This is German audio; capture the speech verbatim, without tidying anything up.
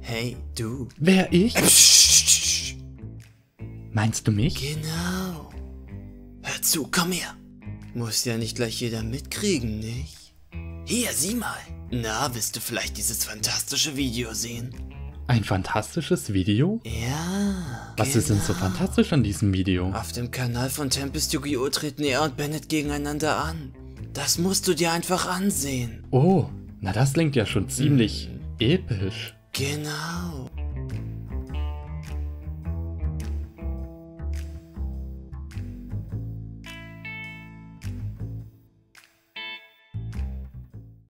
Hey, du. Wer, ich? Äh, psch, Meinst du mich? genau. Hör zu, komm her. Muss ja nicht gleich jeder mitkriegen, nicht? Hier, sieh mal. Na, willst du vielleicht dieses fantastische Video sehen? Ein fantastisches Video? Ja. Was ist denn so genau. fantastisch an diesem Video? Auf dem Kanal von Tempest Yu-Gi-Oh! Treten er und Bennett gegeneinander an. Das musst du dir einfach ansehen. Oh, na das klingt ja schon ziemlich episch. Genau.